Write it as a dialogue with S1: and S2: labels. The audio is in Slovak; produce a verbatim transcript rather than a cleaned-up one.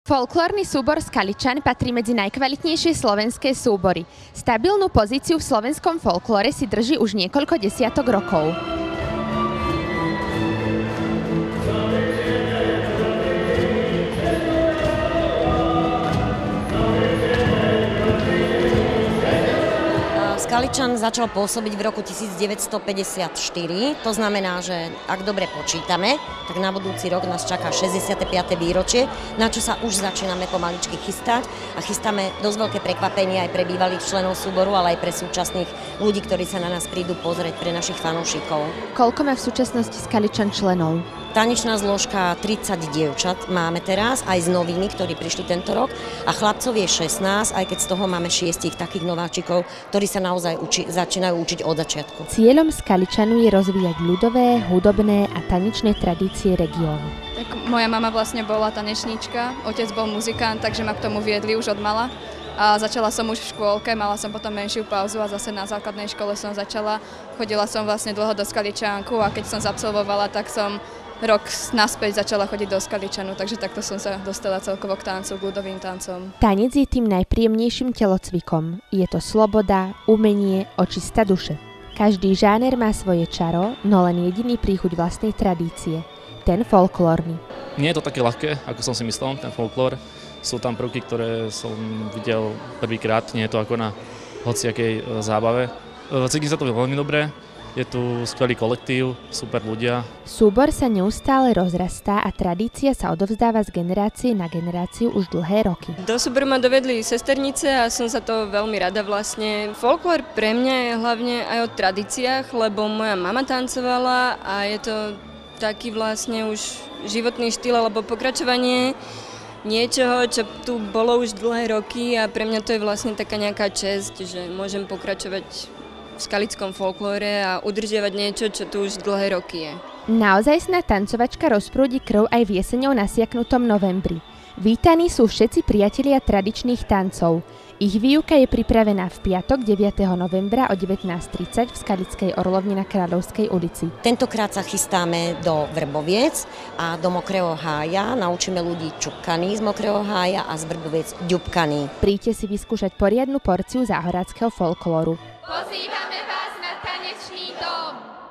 S1: Folklórny súbor Skaličan patrí medzi najkvalitnejšie slovenské súbory. Stabilnú pozíciu v slovenskom folklóre si drží už niekoľko desiatok rokov.
S2: Skaličan začal pôsobiť v roku devätnásťstopäťdesiatštyri, to znamená, že ak dobre počítame, tak na budúci rok nás čaká šesťdesiate piate výročie, na čo sa už začíname pomaličky chystať a chystáme dosť veľké prekvapenie aj pre bývalých členov súboru, ale aj pre súčasných ľudí, ktorí sa na nás prídu pozrieť, pre našich fanúšikov.
S1: Koľko má v súčasnosti Skaličan členov?
S2: Tanečná zložka tridsať dievčat máme teraz, aj z novými, ktorí prišli tento rok, a chlapcov je šestnásť, aj keď z toho máme šiestich takých nováčikov, ktorí sa naozaj uči, začínajú učiť od začiatku.
S1: Cieľom Skaličanu je rozvíjať ľudové, hudobné a tanečné tradície regiónu.
S3: Tak moja mama vlastne bola tanečníčka, otec bol muzikant, takže ma k tomu viedli už od mala. A začala som už v škôlke, mala som potom menšiu pauzu a zase na základnej škole som začala. Chodila som vlastne dlho do Skaličánku a keď som zabsolvovala, tak som rok naspäť začala chodiť do Skaličanu, takže takto som sa dostala celkovo k tancu, k ľudovým tancom.
S1: Tanec je tým najpríjemnejším telocvikom. Je to sloboda, umenie, očista duše. Každý žáner má svoje čaro, no len jediný príchuť vlastnej tradície. Ten folklórny.
S4: Nie je to také ľahké, ako som si myslel, ten folklór. Sú tam prvky, ktoré som videl prvýkrát, nie je to ako na hociakej zábave. Cítim sa to veľmi dobre. Je tu skvelý kolektív, super ľudia.
S1: Súbor sa neustále rozrastá a tradícia sa odovzdáva z generácie na generáciu už dlhé roky.
S5: Do súboru ma dovedli sesternice a som sa to veľmi rada vlastne. Folklór pre mňa je hlavne aj o tradíciách, lebo moja mama tancovala a je to taký vlastne už životný štýl alebo pokračovanie niečoho, čo tu bolo už dlhé roky a pre mňa to je vlastne taká nejaká česť, že môžem pokračovať v skalickom folklóre a udržiavať niečo, čo tu už dlhé roky je.
S1: Naozajstná tancovačka rozprúdi krv aj v jeseňou nasiaknutom novembri. Vítaní sú všetci priatelia tradičných tancov. Ich výuka je pripravená v piatok deviateho novembra o devätnásť tridsať v Skalickej Orlovni na Kráľovskej ulici.
S2: Tentokrát sa chystáme do Vrboviec a do Mokrého hája. Naučíme ľudí čupkaní z Mokrého hája a z Vrboviec ďubkaní.
S1: Príďte si vyskúšať poriadnu porciu záhoráckeho folklóru.
S6: Pozýva